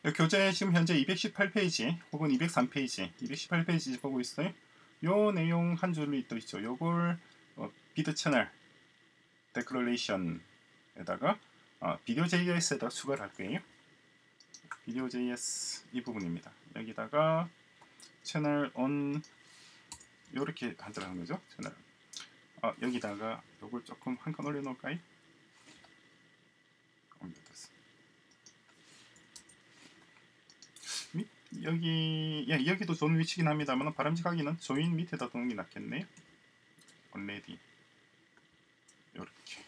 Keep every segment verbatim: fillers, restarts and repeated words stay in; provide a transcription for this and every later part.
교재 지금 현재 이백십팔 페이지 혹은 이백삼 페이지, 이백십팔 페이지 보고 있어요. 요 내용 한 줄이 또 있죠. 요걸 어, 비드 채널 데클러레이션에다가 어, 비디오 제이에스에다가 추가를 할 거예요. 비디오 제이에스 이 부분입니다. 여기다가 채널 on 요렇게 한다는 거죠. 채널 어, 여기다가 요걸 조금 한 칸 올려놓을까요? 밑 여기 예, 여기도 좋은 위치긴 합니다만 바람직하기는 조인 밑에다 두는 게 낫겠네요. already 요렇게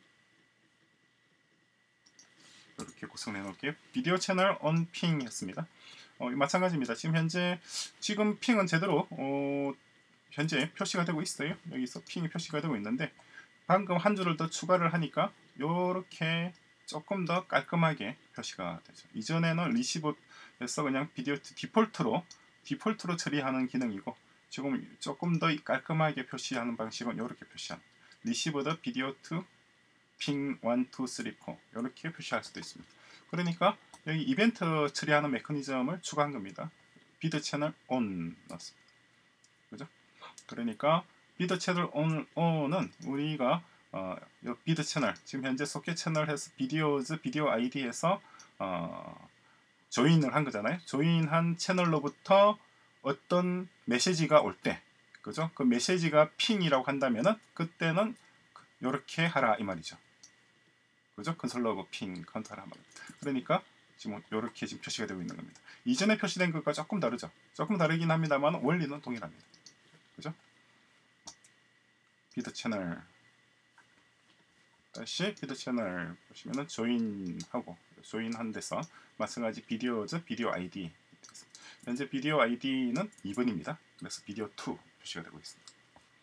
이렇게 구성해 놓을게요. 비디오 채널 on ping 했습니다. 어, 마찬가지입니다. 지금 현재 지금 핑은 제대로 어, 현재 표시가 되고 있어요. 여기서 핑이 표시가 되고 있는데 방금 한 줄을 더 추가를 하니까 요렇게 조금 더 깔끔하게 표시가 되죠. 이전에는 리시브에서 그냥 비디오 디폴트로 디폴트로 처리하는 기능이고 지금 조금 더 깔끔하게 표시하는 방식은 이렇게 표시하는 리시브 더 비디오 투 핑 일, 이, 삼, 사 이렇게 표시할 수도 있습니다. 그러니까 여기 이벤트 처리하는 메커니즘을 추가한 겁니다. 비드 채널 on 넣었습니다. 그죠? 그러니까 비드 채널 on, on은 우리가 어, 요 비드 채널 지금 현재 소켓 채널에서 비디오즈 비디오 아이디에서 어, 조인을 한 거잖아요. 조인한 채널로부터 어떤 메시지가 올 때, 그죠? 그 메시지가 핑이라고 한다면은 그때는 이렇게 하라 이 말이죠. 그죠? 컨솔러그 핑 컨트롤 하라. 그러니까 지금 이렇게 지금 표시가 되고 있는 겁니다. 이전에 표시된 것과 조금 다르죠. 조금 다르긴 합니다만 원리는 동일합니다. 그죠? 비드 채널 다시 비드 채널 보시면은 조인하고 조인한 데서 마찬가지 비디오즈 비디오 아이디 현재 비디오 아이디는 이 번입니다. 그래서 비디오 투 표시가 되고 있습니다.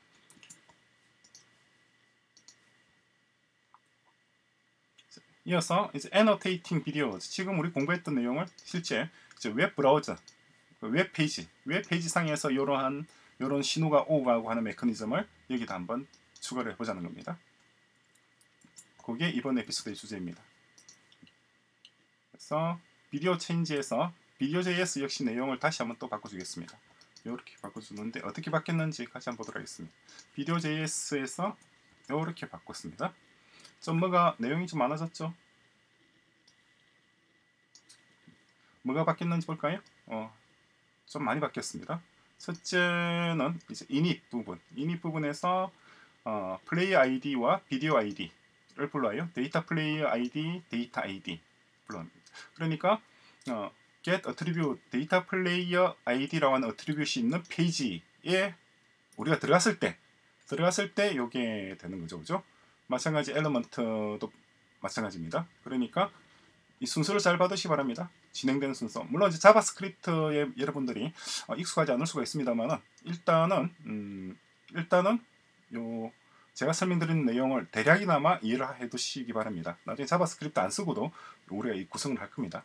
이어서 이제 annotating videos 지금 우리 공부했던 내용을 실제 이제 웹 브라우저 웹 페이지 웹 페이지 상에서 이러한 이런 신호가 오고 가고 하는 메커니즘을 여기다 한번 추가를 해보자는 겁니다. 그게 이번 에피소드의 주제입니다. 그래서 비디오 체인지에서 비디오 제이에스 역시 내용을 다시 한번 또 바꿔주겠습니다. 이렇게 바꿔주는데 어떻게 바뀌었는지 같이 한번 보도록 하겠습니다. 비디오 제이에스에서 이렇게 바꿨습니다. 좀 뭐가 내용이 좀 많아졌죠? 뭐가 바뀌었는지 볼까요? 어, 좀 많이 바뀌었습니다. 첫째는 이제 init 부분, init 부분에서 어, 플레이어 아이디와 비디오 아이디를 불러요. 데이터 플레이어 아이디, 데이터 아이디 불러옵니다. 그러니까 어, get attribute 데이터 플레이어 아이디라고 하는 attribute이 있는 페이지에 우리가 들어갔을 때 들어갔을 때 이게 되는 거죠, 그죠? 마찬가지 엘리먼트도 마찬가지입니다. 그러니까 이 순서를 잘 받으시기 바랍니다. 진행되는 순서. 물론 이제 자바스크립트에 여러분들이 어, 익숙하지 않을 수가 있습니다만 일단은 음, 일단은 요 제가 설명드리는 내용을 대략이나마 이해를 해 두시기 바랍니다. 나중에 자바스크립트 안 쓰고도 우리가 이 구성을 할 겁니다.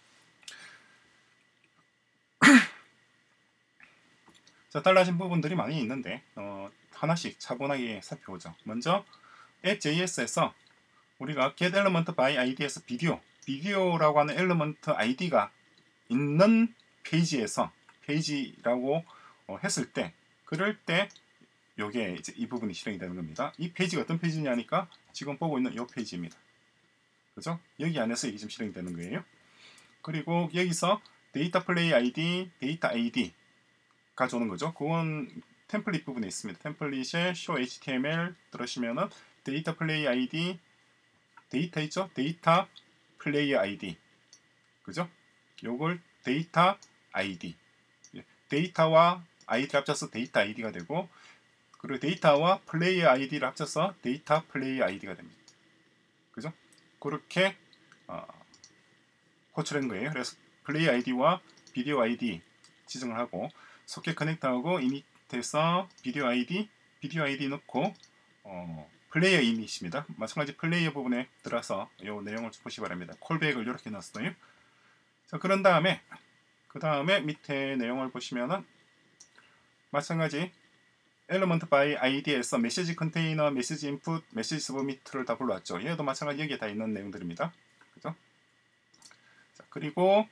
자, 달라진 부분들이 많이 있는데 어, 하나씩 차분하게 살펴보죠. 먼저 앱 제이에스에서 우리가 get element by id에서 비디오 비디오라고 하는 엘리먼트 아이디가 있는 페이지에서 페이지라고 어, 했을 때 그럴 때 요게 이제 이 부분이 실행이 되는 겁니다. 이 페이지가 어떤 페이지냐니까 지금 보고 있는 이 페이지입니다. 그죠? 여기 안에서 이게 좀 실행이 되는 거예요. 그리고 여기서 데이터 플레이 아이디, 데이터 아이디 가져오는 거죠. 그건 템플릿 부분에 있습니다. 템플릿에 show html 들으시면은 데이터 플레이 아이디 데이터 있죠? 데이터 플레이어 아이디 그죠? 요걸 데이터 아이디 데이터와 아이디를 합쳐서 데이터 아이디가 되고 그리고 데이터와 플레이어 아이디를 합쳐서 데이터 플레이어 아이디가 됩니다. 그죠? 그렇게 어, 호출한 거예요. 그래서 플레이 아이디와 비디오 아이디 지정을 하고 소켓 커넥터하고 이닛에서 비디오 아이디 비디오 아이디 넣고 어, 플레이어 이닛입니다. 마찬가지 플레이어 부분에 들어서 이 내용을 보시기 바랍니다. 콜백을 이렇게 넣었어요. 자, 그런 다음에 그 다음에 밑에 내용을 보시면은 마찬가지 element by id에서 메시지 컨테이너, 메시지 인풋, 메시지 서브미트를 다 불러왔죠. 얘도 마찬가지 여기에 다 있는 내용들입니다. 그죠? 자, 그리고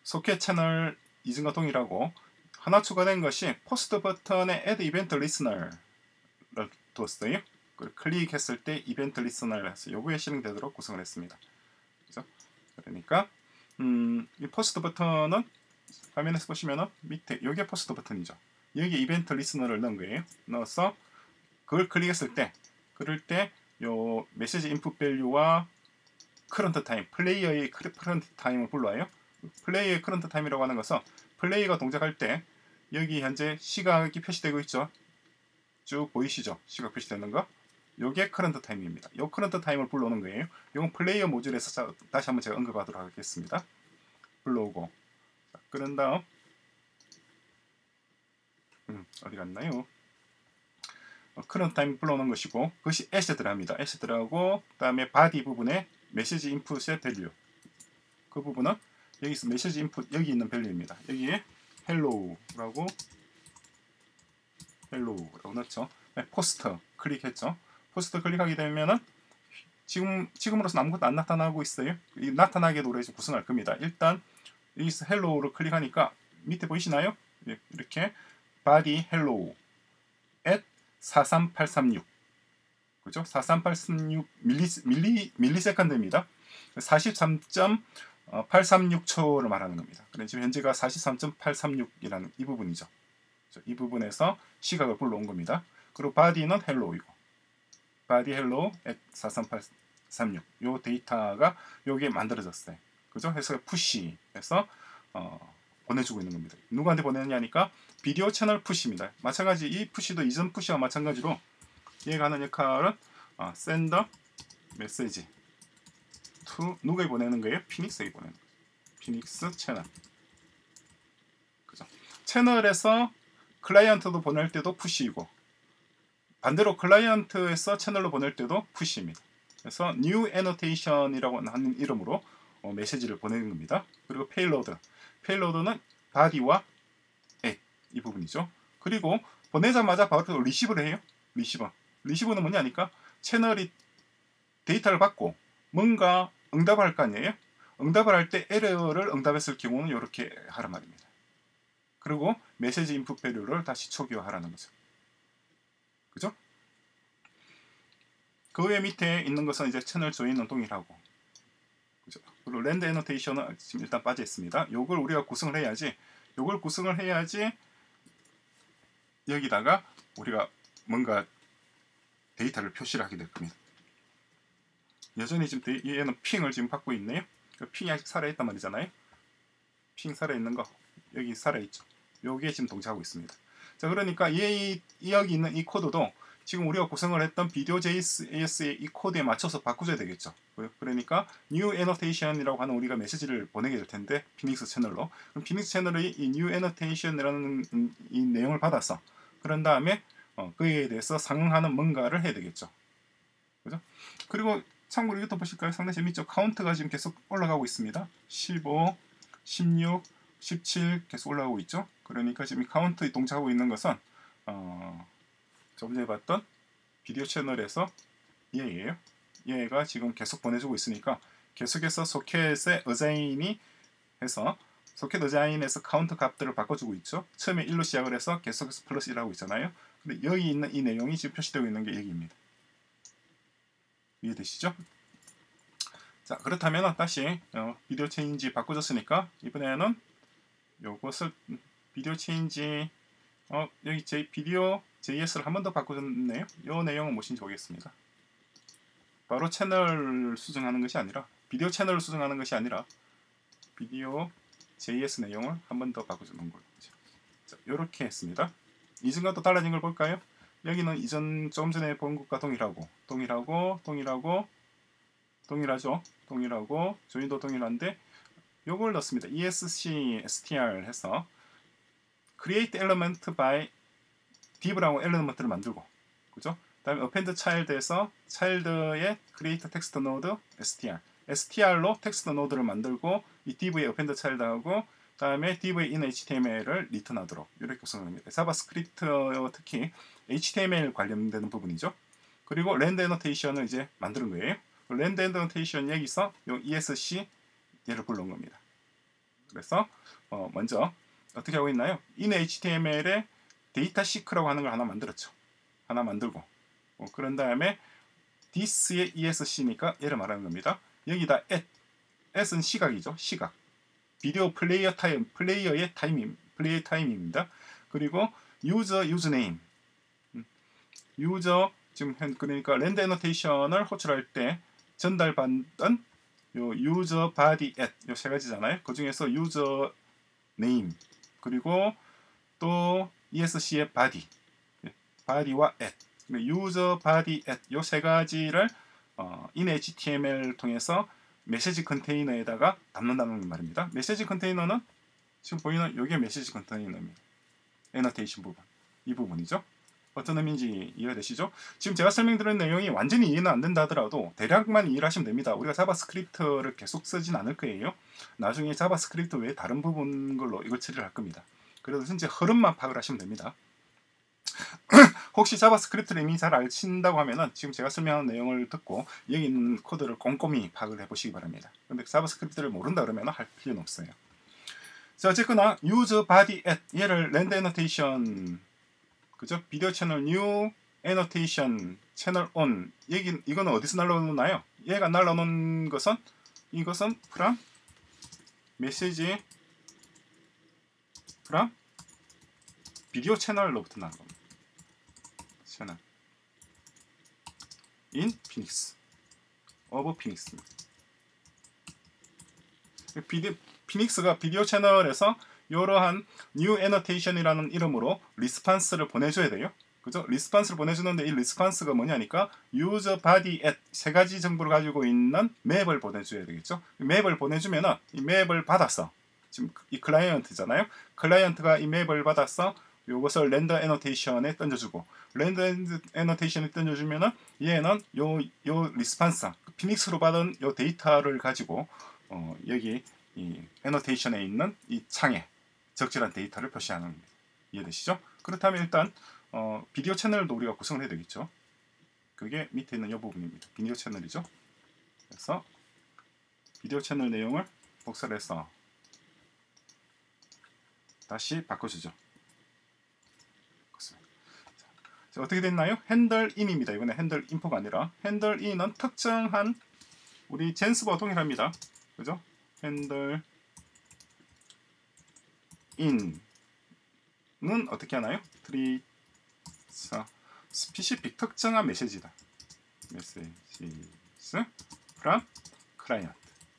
소켓 채널 이전과 동일하고 하나 추가된 것이 포스트 버튼에 add event listener를 두었어요. 클릭했을 때 이벤트 리스너를 해서 요구에 실행되도록 구성을 했습니다. 그죠? 그러니까 음, 이 포스트 버튼은 화면에서 보시면은 밑에 요게 포스트 버튼이죠. 여기 이벤트 리스너를 넣은 거예요. 넣어서 그걸 클릭했을 때 그럴 때 요 메시지 인풋 밸류와 커런트 타임, 플레이어의 커런트 타임을 불러와요. 플레이어의 커런트 타임이라고 하는 것은 플레이가 동작할 때 여기 현재 시각이 표시되고 있죠. 쭉 보이시죠? 시각 표시되는 거. 요게 커런트 타임입니다. 요 커런트 타임을 불러오는 거예요. 이건 플레이어 모듈에서 자, 다시 한번 제가 언급하도록 하겠습니다. 불러오고 자, 그런 다음 음, 어디 갔나요? 어, 커런트 타임 불러오는 것이고 그것이 에셋들합니다. 에셋들하고 그다음에 바디 부분에 메시지 인풋의 밸류 그 부분은 여기서 메시지 인풋 여기 있는 밸류입니다. 여기에 헬로우라고 헬로우라고 넣죠. 네, 포스트 클릭했죠. 포스트 클릭하게 되면은 지금 지금으로서는 아무것도 안 나타나고 있어요. 이 나타나게 노래 좀 구성할 겁니다. 일단 여기서 헬로우를 클릭하니까 밑에 보이시나요? 예, 이렇게 body hello at 사삼팔삼육 그죠? 사삼팔삼육 밀리 밀리 밀리세컨드입니다. 사십삼 점 팔삼육 초를 말하는 겁니다. 그래서 지금 현재가 사십삼 점 팔삼육이라는 이 부분이죠. 이 부분에서 시각을 불러온 겁니다. 그리고 body는 hello이고 body hello at 사삼팔삼육 요 데이터가 요게 만들어졌어요. 그죠? 해서 푸시해서 어, 보내주고 있는 겁니다. 누구한테 보내느냐니까 비디오 채널 푸시입니다. 마찬가지 이 푸시도 이전 푸시와 마찬가지로 얘가 하는 역할은 어, send message to 누구에 보내는 거예요? 피닉스에 보내는 거예요. 피닉스 채널. 그죠? 채널에서 클라이언트도 보낼 때도 푸시이고 반대로 클라이언트에서 채널로 보낼 때도 푸시입니다. 그래서 new annotation이라고 하는 이름으로 어, 메시지를 보내는 겁니다. 그리고 payload. payload는 body와 at 이 부분이죠. 그리고 보내자마자 바로 리시브를 해요. 리시버. 리시브는 뭐냐니까 채널이 데이터를 받고 뭔가 응답을 할 거 아니에요. 응답을 할 때 에러를 응답했을 경우는 이렇게 하란 말입니다. 그리고 메시지 인풋 밸류를 다시 초기화하라는 거죠. 그죠? 그 외 밑에 있는 것은 이제 채널 조인은 동일하고 그죠? 그리고 랜드 애노테이션은 지금 일단 빠져 있습니다. 요걸 우리가 구성을 해야지 요걸 구성을 해야지 여기다가 우리가 뭔가 데이터를 표시를 하게 될 겁니다. 여전히 지금 얘는 핑을 지금 받고 있네요. 그 핑이 아직 살아있단 말이잖아요. 핑 살아있는 거 여기 살아있죠. 요게 지금 동작하고 있습니다. 자, 그러니까 이, 이 여기 있는 이 코드도 지금 우리가 구성을 했던 비디오 제이에스의 이 코드에 맞춰서 바꾸줘야 되겠죠. 그러니까 new annotation이라고 하는 우리가 메시지를 보내게 될 텐데 피닉스 채널로 그럼 피닉스 채널의 이 new annotation이라는 이 내용을 받아서 그런 다음에 어, 그에 대해서 상응하는 뭔가를 해야 되겠죠. 그죠? 그리고 참고로 이것도 보실까요? 상당히 재밌죠. 카운트가 지금 계속 올라가고 있습니다. 십오, 십육, 십칠 계속 올라가고 있죠. 그러니까 지금 이 카운트 동작하고 있는 것은 어, 조금 전에 봤던 비디오 채널에서 얘예요. 얘가 지금 계속 보내주고 있으니까 계속해서 소켓의 어자인이 해서 소켓 어자인에서 카운트 값들을 바꿔주고 있죠. 처음에 일로 시작을 해서 계속해서 플러스 일을 하고 있잖아요. 근데 여기 있는 이 내용이 지금 표시되고 있는 게 여기입니다. 이해되시죠? 자, 그렇다면 다시 어, 비디오 체인지 바꿔줬으니까 이번에는 요것을 비디오 체인지 어, 여기 제 비디오 제이에스를 한 번 더 바꿔줬네요. 이 내용은 무엇인지 보겠습니다. 바로 채널 수정하는 것이 아니라 비디오 채널을 수정하는 것이 아니라 비디오 제이에스 내용을 한 번 더 바꿔주는 거죠. 자, 이렇게 했습니다. 이전과 또 달라진 걸 볼까요? 여기는 이전 조금 전에 본 것과 동일하고 동일하고 동일하고 동일하죠. 동일하고 조인도 동일한데 요걸 넣습니다. esc str 해서 create element by div라고 엘리먼트를 만들고 그죠? 다음에 append child에서 child의 create text node str str로 텍스트 노드를 만들고 이 div의 append child하고 다음에 div의 in html을 리턴하도록 이렇게 구성합니다. 자바스크립트 특히 에이치티엠엘 관련되는 부분이죠. 그리고 랜드 애노테이션을 이제 만드는 거예요. 랜드 애노테이션 여기서 요 이에스씨 얘를 불러온 겁니다. 그래서 어, 먼저 어떻게 하고 있나요? in 에이치티엠엘에 데이터 시크라고 하는 걸 하나 만들었죠. 하나 만들고 어, 그런 다음에 this의 esc니까 얘를 말하는 겁니다. 여기다 at, at은 시각이죠. 시각. 비디오 플레이어 타임, 플레이어의 타임, 플레이 타임입니다. 그리고 유저 유즈네임, 유저 지금 그러니까 렌더 애노테이션을 호출할 때 전달받던 요 유저 바디 at 요 세 가지잖아요. 그 중에서 유저 네임 그리고 또 esc의 바디, 바디와 at, 유저 바디 at 요 세 가지를 어, in 에이치티엠엘 통해서 메시지 컨테이너에다가 담는다는 말입니다. 메시지 컨테이너는 지금 보이는 이게 메시지 컨테이너입니다. 애너테이션 부분, 이 부분이죠. 어떤 의미인지 이해가 되시죠? 지금 제가 설명드린 내용이 완전히 이해는 안 된다 하더라도 대략만 이해를 하시면 됩니다. 우리가 자바스크립트를 계속 쓰진 않을 거예요. 나중에 자바스크립트 외에 다른 부분 걸로 이걸 처리를 할 겁니다. 그래서 현재 흐름만 파악을 하시면 됩니다. 혹시 자바스크립트를 이미 잘 아신다고 하면은 지금 제가 설명한 내용을 듣고 여기 있는 코드를 꼼꼼히 파악을 해보시기 바랍니다. 근데 자바스크립트를 모른다 그러면 할 필요는 없어요. 자, 어쨌거나 use body at 얘를 렌더 애노테이션, 그죠? 비디오 채널 new annotation 채널 on, 얘기 이거는 어디서 날라오나요? 얘가 날라오는 것은 이것은 from 메시지 from 비디오 채널로부터 나온 겁니다. 채널 in 피닉스 of 피닉스입니다. 비디, 피닉스가 비디오 채널에서 이러한 new annotation이라는 이름으로 리스판스를 보내줘야 돼요. 그죠? 리스판스를 보내주는데 이 리스판스가 뭐냐니까 user body at 세 가지 정보를 가지고 있는 맵을 보내줘야 되겠죠. 맵을 보내주면은 이 맵을 받았어. 지금 이 클라이언트잖아요. 클라이언트가 이 맵을 받아서 이것을 렌더 애노테이션에 던져주고 렌더 애노테이션에 던져주면은 얘는 요, 요 리스판스 피닉스로 받은 요 데이터를 가지고 어, 여기 이 애노테이션에 있는 이 창에 적절한 데이터를 표시하는 겁니다. 이해되시죠? 그렇다면 일단 어, 비디오 채널도 우리가 구성을 해야 되겠죠. 그게 밑에 있는 이 부분입니다. 비디오 채널이죠. 그래서 비디오 채널 내용을 복사를 해서 다시 바꿔주죠. 자, 어떻게 됐나요? 핸들 인입니다. 이번에 핸들 인포가 아니라 핸들 인은 특정한 우리 젠스와 동일합니다. 그죠? 핸들 인은 어떻게 하나요? 트리 스피시픽 특정한 메시지다. 메시지스 from 클라이언트.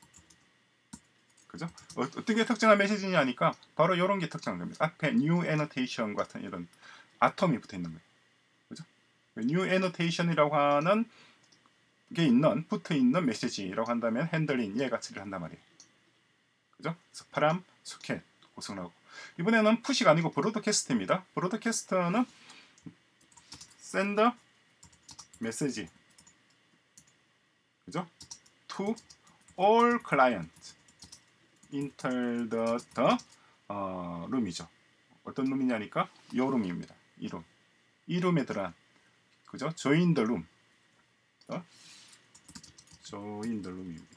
그죠? 어, 어떤 게 특정한 메시지냐 하니까 바로 이런 게 특정됩니다. 앞에 new annotation 같은 이런 아톰이 붙어 있는 거예요. 그죠? new annotation이라고 하는 게 있는 붙어 있는 메시지라고 한다면 핸들인 얘가 처리를 한단 말이에요. 그죠? 그래서 파람 소켓 구성을 하고 이번에는 푸시가 아니고 브로드캐스트입니다. 브로드캐스트는 send message, 그죠? to all client enter the, the 어, 룸이죠. 어떤 룸이냐니까 요 룸입니다. 이 룸. 이 룸에 들어간, 그죠? join the room. 어? join the room입니다.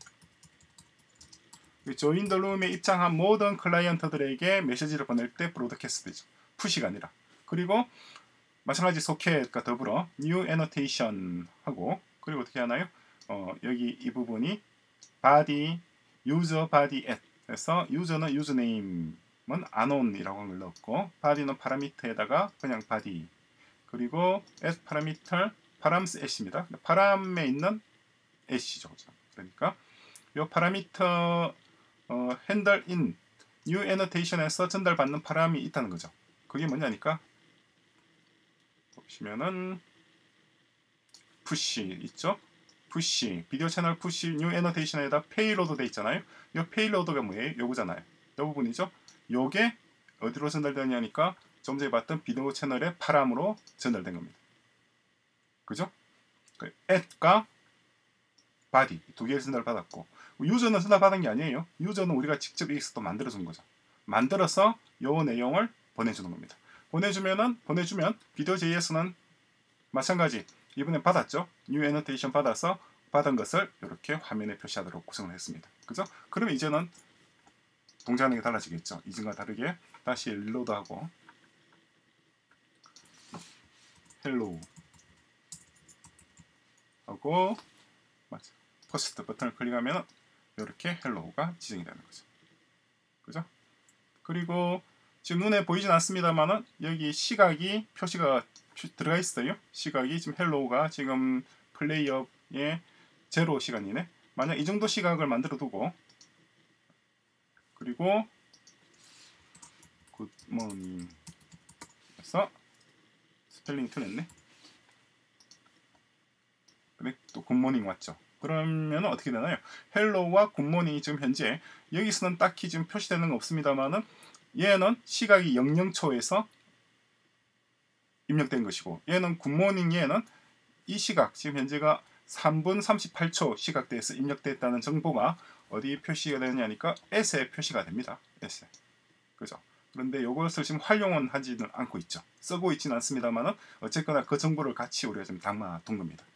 join the room에 입장한 모든 클라이언트들에게 메시지를 보낼 때 브로드캐스트죠. 푸시가 아니라. 그리고 마찬가지 소켓과 더불어 new annotation 하고 그리고 어떻게 하나요? 어, 여기 이 부분이 body, user body at 해서 user는 username은 unknown이라고 한 걸 넣었고 body는 파라미터에다가 그냥 body 그리고 at 파라미터 params at입니다. param에 있는 at이죠. 그러니까 이 파라미터 어, handle in new annotation에서 전달받는 파람이 있다는 거죠. 그게 뭐냐니까 보시면은 푸시 있죠? 푸시 비디오 채널 푸시 뉴 애노테이션에다 페이로드 돼 있잖아요. 이 페이로드가 뭐예요? 요거잖아요. 이 부분이죠. 요게 어디로 전달되냐니까 좀 전에 봤던 비디오 채널의 파람으로 전달된 겁니다. 그죠? at과 body 두 개를 전달 받았고 유저는 전달 받은 게 아니에요. 유저는 우리가 직접 여기서 또 만들어준 거죠. 만들어서 요 내용을 보내주는 겁니다. 보내주면은 보내주면 비디오 제이에스는 마찬가지 이번엔 받았죠. new annotation 받아서 받은 것을 이렇게 화면에 표시하도록 구성을 했습니다. 그죠? 그러면 이제는 동작하는 게 달라지겠죠. 이전과 다르게 다시 릴로드하고 헬로우 하고 맞아. 포스트 버튼을 클릭하면 이렇게 헬로우가 지정이 되는 거죠. 그죠? 그리고 지금 눈에 보이진 않습니다만은 여기 시각이 표시가 들어가 있어요. 시각이 지금 헬로우가 지금 플레이어의 제로 시간이네. 만약 이 정도 시각을 만들어 두고 그리고 굿모닝 해서 스펠링 틀렸네. 근데 또 굿모닝 왔죠. 그러면 어떻게 되나요? 헬로우와 굿모닝이 지금 현재 여기서는 딱히 지금 표시되는 건 없습니다만은 얘는 시각이 영영초에서 입력된 것이고 얘는 굿모닝 얘는 이 시각 지금 현재가 삼 분 삼십팔 초 시각대에서 입력됐다는 정보가 어디에 표시가 되느냐니까 S에 표시가 됩니다. S. 그죠? 그런데 이것을 지금 활용은 하지는 않고 있죠. 쓰고 있지는 않습니다만은 어쨌거나 그 정보를 같이 우리가 좀 담아둔 겁니다.